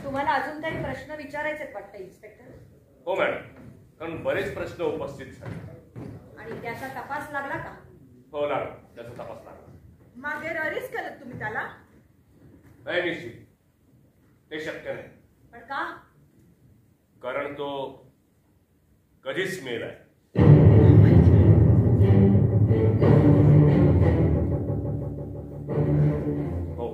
तुम्हाला अजून काही प्रश्न विचारायचे वाटतं इन्स्पेक्टर? हो मॅडम, कारण बरेच प्रश्न उपस्थित झाले. आणि त्याचा तपास लागला का? हो लागला, त्याचा तपास लागला. मागे अरेस्ट केलं तुम्ही त्याला? नाही निश्चित, ते शक्य नाही. पण का? कारण तो कधीच मेल आहे. हो,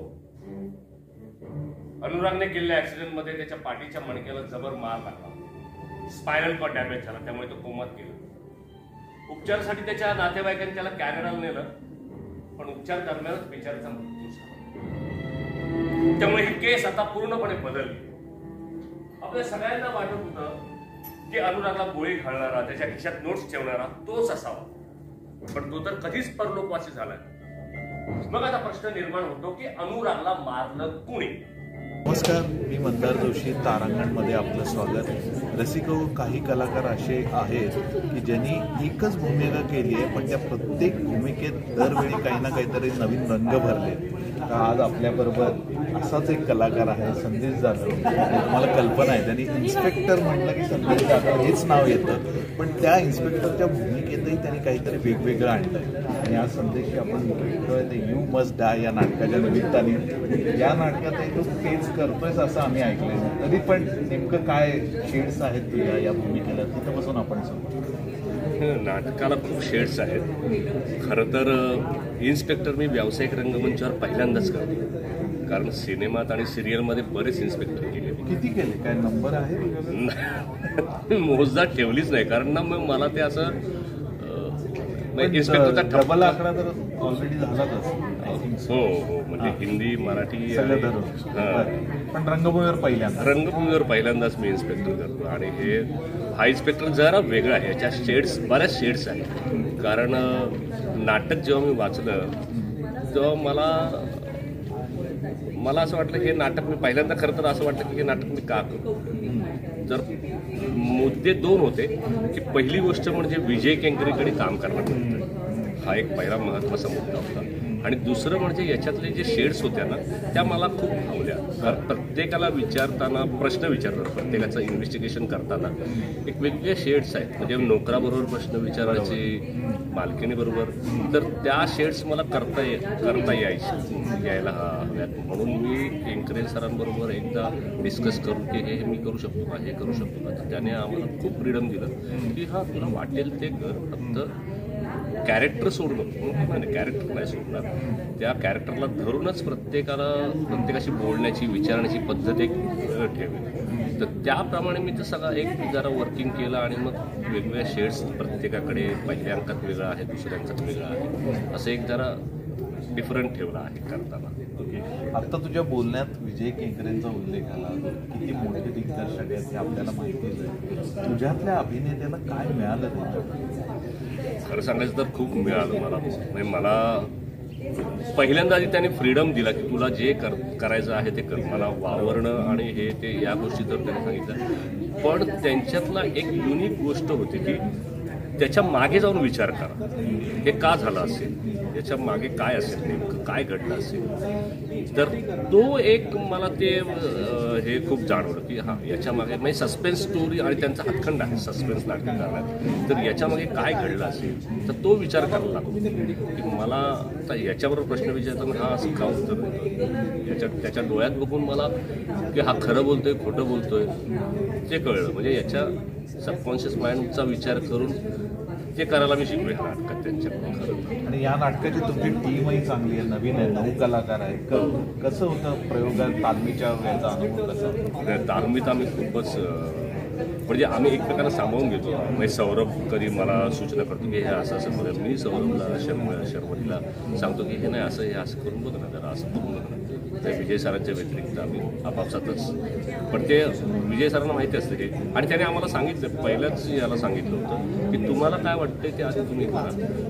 अनुरागने केलेल्या ऍक्सिडेंटमध्ये त्याच्या पाठीच्या मणक्याला जबर मार लागला. स्पायनल कॉर्ड डॅमेज झाला, त्यामुळे तो कोमात गेला. उपचारासाठी त्याच्या नातेवाईकांनी त्याला कॅनडाला नेलं, पण उपचार दरम्यानच बिचाराचा मृत्यू झाला. त्यामुळे ही केस आता पूर्णपणे बदलली. आपल्या सगळ्यांना वाटत होतं की अनुरागला गोळी घालणारा, त्याच्या खिशात नोट्स ठेवणारा तोच असावा, पण तो तर कधीच परलोकवासी झालाय. मग आता प्रश्न निर्माण होतो की अनुरागला मारलं कुणी? नमस्कार, मी मंदार जोशी. तारांगणमध्ये आपलं स्वागत. रसिको, काही कलाकार असे आहेत की ज्यांनी एकच भूमिका केली आहे, पण त्या प्रत्येक भूमिकेत दरवेळी काही ना काहीतरी नवीन रंग भरले. तर आज आपल्याबरोबर असाच एक कलाकार आहे, संदेश जाधव. तुम्हाला कल्पना आहे, त्यांनी इन्स्पेक्टर म्हटलं की संदेश जाधव हेच नाव येतं, पण त्या इन्स्पेक्टरच्या भूमिकेतही त्यांनी काहीतरी वेगवेगळं आणलं. आणि आज संदेशशी आपण भेटतोय ते यू मस्ट डाय या नाटकाच्या निमित्ताने. या नाटकातही तो तेच करतोयस असं आम्ही ऐकलंय. तरी पण नेमकं काय शेड्स आहेत तुझ्या या भूमिकेला, तिथं बसून आपण सांगू. नाटकाला खूप शेड्स आहेत. खरं तर इन्स्पेक्टर मी व्यावसायिक रंगमंचावर पहिल्यांदाच करतो, कारण सिनेमात आणि सिरियलमध्ये बरेच इन्स्पेक्टर केले. किती केले, काय नंबर आहे? मोजदाद ठेवलीच नाही, कारण ना मग मला ते असं इन्स्पेक्टरचा डबल आकडा तर ऑलरेडी झालाच. हो हो, म्हणजे हिंदी, मराठी सगळं धरून. पण रंगभूमीवर पहिल्यांदाच मी इन्स्पेक्टर करतो. आणि हा इन्स्पेक्टर जरा वेगळा आहे. याच्या शेड्स, बऱ्याच शेड्स आहेत. कारण नाटक जेव्हा मी वाचलं तेव्हा मला असं वाटलं की हे नाटक मी पहिल्यांदा, खरं तर असं वाटलं की हे नाटक मी का करू. तर मुद्दे दोन होते की पहिली गोष्ट म्हणजे विजय केंकरेकडे काम करणार, हा एक पहिला महत्त्वाचा मुद्दा होता. आणि दुसरं म्हणजे याच्यातले जे शेड्स होत्या ना, त्या मला खूप भावल्या. कारण प्रत्येकाला विचारताना, प्रश्न विचारताना, प्रत्येकाचं इन्व्हेस्टिगेशन करताना एक वेगवेगळे शेड्स आहेत. म्हणजे नोकराबरोबर प्रश्न विचारायचे, मालकिणीबरोबर, तर त्या शेड्स मला करता यायला हव्यात. म्हणून मी केंकरे सरांबरोबर एकदा डिस्कस करून की हे मी करू शकतो का, हे करू शकतो का. तर त्याने आम्हाला खूप फ्रीडम दिलं की हा तुला वाटेल ते कर, फक्त कॅरेक्टर सोडू नको. कॅरेक्टर नाही सोडणार, त्या कॅरेक्टरला धरूनच प्रत्येकाशी बोलण्याची, विचारण्याची पद्धत एक ठेवली. तर त्याप्रमाणे मी तर सगळा एक जरा वर्किंग केलं. आणि मग वेगवेगळ्या शेड्स प्रत्येकाकडे, पहिल्या अंकात वेगळा आहे, दुसऱ्या अंकात वेगळा आहे, असं एक जरा डिफरंट ठेवला आहे करताना. आता तुझ्या बोलण्यात विजय केंकरेंचा उल्लेख आला. किती मोठे दिग्दर्शक आहेत हे आपल्याला माहितीच आहे. तुझ्यातल्या अभिनेत्याला काय मिळालं त्याच्यात? खरं सांगायचं तर खूप मिळालं मला. म्हणजे मला पहिल्यांदा आधी त्याने फ्रीडम दिला की तुला जे करायचं आहे ते कर. मला वावरणं आणि हे ते या गोष्टी तर त्याने सांगितलं. पण त्यांच्यातला एक युनिक गोष्ट होती की त्याच्या मागे जाऊन विचार करा, हे का झालं असेल, याच्या मागे काय असेल, नेमकं काय घडलं असेल. तर तो एक मला ते हे खूप जाणवलं की हां, याच्या मागे म्हणजे सस्पेन्स स्टोरी, आणि त्यांचा हातखंड आहे सस्पेन्स नाटक करण्यात. तर याच्या मागे काय घडलं असेल, तर तो विचार करायला लागतो की मला आता याच्याबरोबर प्रश्न विचारताना हा असं का उत्तर, त्याच्या डोळ्यात बघून मला की हा खरं बोलतोय, खोटं बोलतोय, ते कळलं. म्हणजे याच्या सबकॉन्शियस माइंडचा विचार करून ते करायला मी शिकलो नाटकात त्यांच्याकडून. खरं. आणि या नाटकाची तुमची टीमही चांगली आहे, नवीन आहे, 9 कलाकार आहेत. कसं होतं प्रयोगात, तालमीच्या वेळेचा अनुभव कसा? तालमीत आम्ही खूपच, म्हणजे आम्ही एकमेकांना सांभाळून घेतो. म्हणजे सौरभ कधी मला सूचना करतो की हे असं असं बघा, मी सौरभला, शर्वतीला सांगतो की हे नाही, असं हे असं करून बघ ना, जरा असं करून बघ ना. तर विजय सरांच्या व्यतिरिक्त आम्ही आपापसातच, पण ते विजय सरांना माहिती असतं हे. आणि त्याने आम्हाला सांगितलं, पहिल्याच याला सांगितलं होतं की तुम्हाला काय वाटतंय ते आधी तुम्ही करा.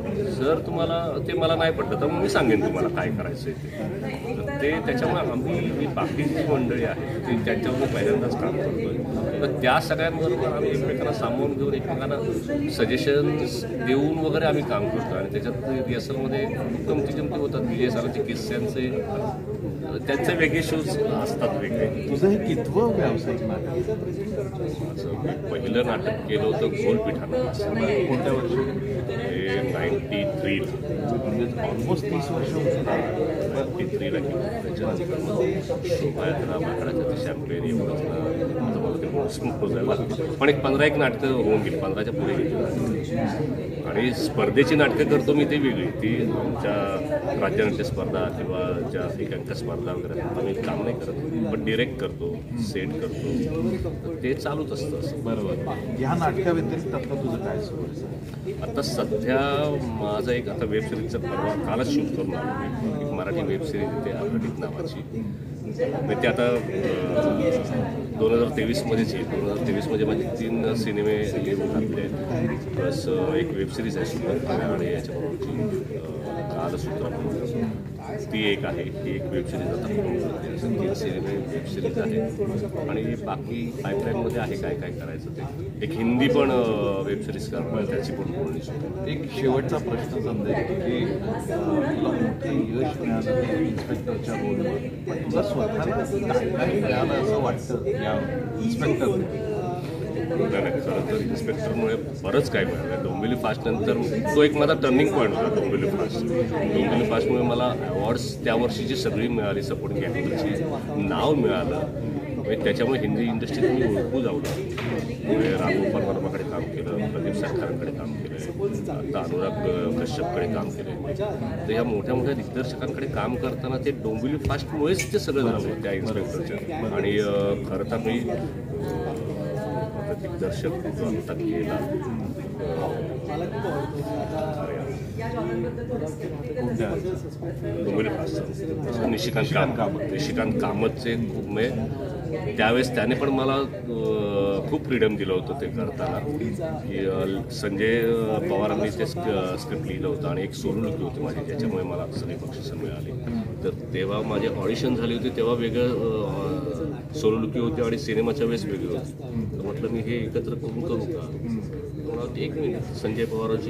जर तुम्हाला ते मला नाही पडलं तर मग मी सांगेन तुम्हाला काय करायचं आहे ते. ते त्याच्यामुळे ही बाकीची जी मंडळी आहे ती त्यांच्यावर पहिल्यांदाच काम करतोय. तर त्या सगळ्यांबरोबर आम्ही एकमेकांना सामावून घेऊन, एकमेकांना सजेशन्स देऊन वगैरे आम्ही काम करतो. आणि त्याच्यात रिहर्सलमध्ये गमती जमती होतात. विजय सरांचे किस्स्यांचे त्यांचे वेगळे शोज असतात वेगळे. तुझं हे कितवं व्यावसायिक नाटक? माझं मी पहिलं नाटक केलं होतं घोलपीठानं. कोणत्या वर्षी? हे 93 म्हणजे ऑलमोस्ट 30 वर्ष होती. 93ला केलं. त्याच्यानंतर मग शोभायात्रा माकडाच्या शॅम्पेन एवढंच आता मला ते मोजायला पण एक 15 नाटकं होऊन गेली, 15च्या पुढे गेली. आणि स्पर्धेची नाटकं करतो मी ते वेगळी, ती आमच्या राज्यनाट्य स्पर्धा किंवा ज्या एकांक स्पर्धा वगैरे आम्ही काम नाही करत, पण डिरेक्ट करतो, सेट करतो, ते चालूच असतं असं. बरोबर. ह्या नाटकाव्यतिरिक्त आता तुझं काय सुरू आहे? आता सध्या माझं एक आता वेब सिरीजचं परवा कालच शूट करून आलो मी. एक मराठी वेब सिरीज येते आघाडीत नावाची. म्हणजे ते आता 2023मध्येच येईल. 2023मध्ये माझे 3 सिनेमे येऊन घातले आहेत, प्लस एक वेब सिरीज आहे सुंदर आणि याच्याबरोबरची कालसूत्र म्हणून ती एक आहे. ही एक वेब सिरीज आता पूर्ण करते. 3 सिनेमे वेब सिरीज आहे आणि बाकी पाईपलाईनमध्ये आहे काय काय करायचं ते. एक हिंदी पण वेब सिरीज करणार, त्याची पण पूर्ण शूट. एक शेवटचा प्रश्न समजेल की तुला मोठं यश मिळालं ते इन्स्पेक्टरच्या रोलवर, पण तुला स्वतःला काय काय मिळालं असं वाटतं या इन्स्पेक्टर? नाही, खरं तर इन्स्पेक्टरमुळे बरंच काय मिळालं. डोंबिवली फास्ट नंतर तो एक माझा टर्निंग पॉईंट होता. डोंबिवली फास्टमुळे मला अवॉर्ड्स त्या वर्षीची सगळी मिळाली. सपोर्टिंग ॲक्टरची नाव मिळालं. म्हणजे त्याच्यामुळे हिंदी इंडस्ट्रीत मी ओळखू जावलं. म्हणजे रामगोपाल वर्माकडे काम केलं, प्रदीप सरकारांकडे काम केलं, आता अनुराग कश्यपकडे काम केलं. तर या मोठ्या मोठ्या दिग्दर्शकांकडे काम करताना ते डोंबिवली फास्टमुळेच ते सगळं झालं त्या इन्स्पेक्टरच्या. आणि खरं तर मी दिग्दर्शक जो आत्ता केला डोंबिवली फास्ट निशिकांत कामतचे खूप म्हणजे त्यावेळेस त्याने पण मला खूप फ्रीडम दिलं होतं ते करताना. की संजय पवारांनी ते स्क्रिप्ट लिहिलं होतं आणि एक सोलूलुकी होती माझी, ज्याच्यामुळे मला सगळी बक्षिसं मिळाली. तर तेव्हा माझी ऑडिशन झाली होती, तेव्हा वेगळं सोलूलुकी होती आणि सिनेमाच्या वेळेस वेगळी होती. तर म्हटलं मी हे एकत्र करून करू का? एक मिनिट संजय पवारांची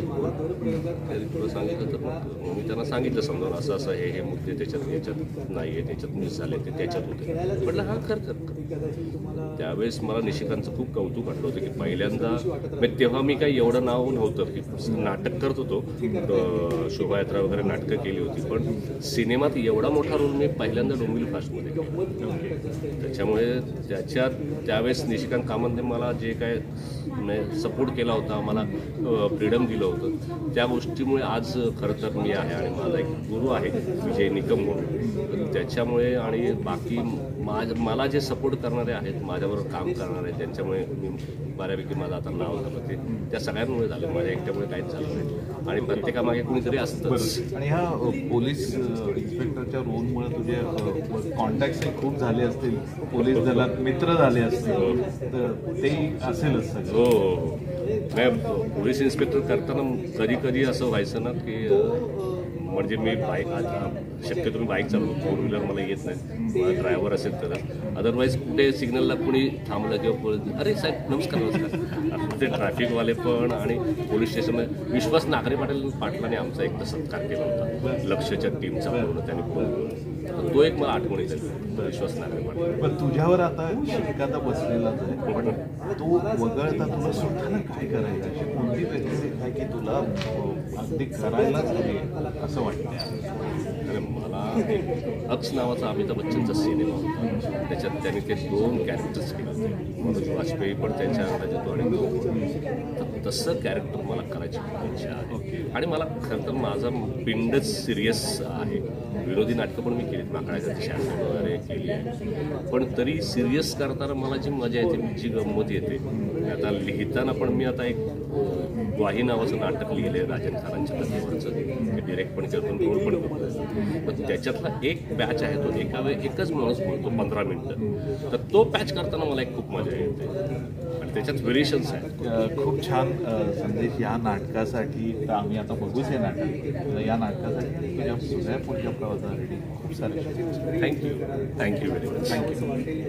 तरी तुला सांगितलं तर मग मी त्यांना सांगितलं समजावून असं असं हे मुद्दे याच्यात नाही आहे, त्याच्यात मिस झाले, ते त्याच्यात होते. म्हटलं हां कर. त्यावेळेस मला निशिकांचं खूप कौतुक वाटलं होतं की पहिल्यांदा म्हणजे तेव्हा मी काही एवढं नाव नव्हतं की नाटक करत होतो, शोभायात्रा वगैरे नाटकं केली होती, पण सिनेमात एवढा मोठा रोल मी पहिल्यांदा डोंबिवली फास्टमध्ये केला. त्याच्यामुळे त्यावेळेस निशिकांत कामतने मला जे काय सपोर्ट केला होता, मला फ्रीडम दिलं होतं, त्या गोष्टीमुळे आज खरं तर मी आहे. आणि माझा एक गुरु आहे विजय निकम म्हणून, त्याच्यामुळे आणि बाकी मला जे सपोर्ट करणारे आहेत, माझ्याबरोबर काम करणारे, त्यांच्यामुळे मी बऱ्यापैकी माझं आता नाव झालं. ते त्या सगळ्यांमुळे झालं, माझ्या एकट्यामुळे काहीच झालं नाही. आणि प्रत्येकामागे कुणीतरी असतंच. आणि ह्या पोलीस इन्स्पेक्टरच्या रोलमुळे तुझे कॉन्टॅक्ट खूप झाले असतील, पोलीस दलात मित्र झाले असतील, तर ते असेलच सगळं. हो. नाही, पोलीस इन्स्पेक्टर करताना कधी कधी असं व्हायचं ना की म्हणजे मी बाईक आता शक्यतो मी बाईक चालवतो, 4 व्हीलर मला येत नाही, मला ड्रायव्हर असेल तर. अदरवाईज कुठे सिग्नलला कुणी थांबलं किंवा अरे साहेब नमस्कार, ते ट्रॅफिकवाले पण आणि पोलीस स्टेशनमध्ये विश्वास नागरे पाटलाने आमचा एक सत्कार केला होता, लक्षच्या टीमचा पूर्ण त्यांनी फोन केला. तो एक मला आठवणीत आहे, विश्वास नागरे पाटील. पण तुझ्यावर आता शिक्का बसलेलाच आहे, पण तो वगळता तुला स्वतःला काय करायचं, अशी कोणती व्यक्ती आहे की तुला अगदी करायलाच हवी असं वाटतं? मला अक्स नावाचा अमिताभ बच्चनचा सिनेमा होता, त्याच्यात त्यांनी ते 2 कॅरेक्टर्स केले होते. मनोज वाजपेयी पण त्यांच्या अंदाजात होतो आणि तसं कॅरेक्टर मला करायची इच्छा आहे. आणि मला खरं तर माझा पिंडच सिरियस आहे. विनोदी नाटकं पण मी केलीत, माकडाच्या शॅम्पेन वगैरे केली आहे, पण तरी सिरियस करताना मला जी मजा येते, जी गंमत येते. आता लिहिताना पण मी आता एक ग्वाही नावाचं नाटक लिहिलं आहे राजन खानांच्या कथेवरचं, ते डिरेक्ट पण करतो, रोल पण करतो. पण त्याच्यातला एक पॅच आहे, तो एका वेळी एकच माणूस बोलतो 15 मिनिटं, तर तो पॅच करताना मला एक खूप मजा येते आणि त्याच्यात व्हेरिएशन्स आहेत. खूप छान संदेश या नाटकासाठी. तर आम्ही आता बघूच हे नाटक, या नाटकासाठी तुझ्या सगळ्या पुढच्या प्रवासासाठी खूप सारे थँक्यू व्हेरी मच. थँक्यू.